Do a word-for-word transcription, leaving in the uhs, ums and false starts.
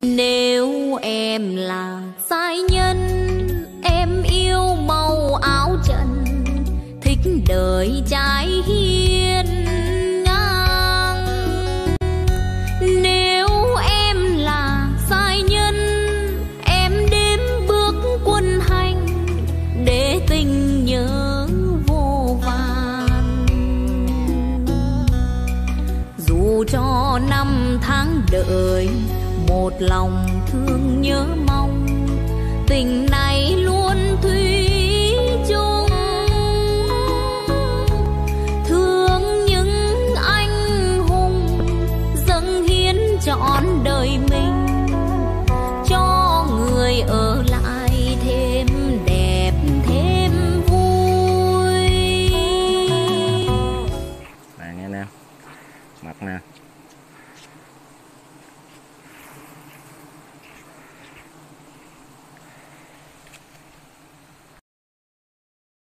Nếu em là sai nhân, em yêu màu áo trần, thích đời trai hiên ngang. Nếu em là sai nhân, em đếm bước quân hành để tình nhớ vô vàn. Dù cho năm tháng đợi, một lòng thương nhớ mong, tình này luôn thủy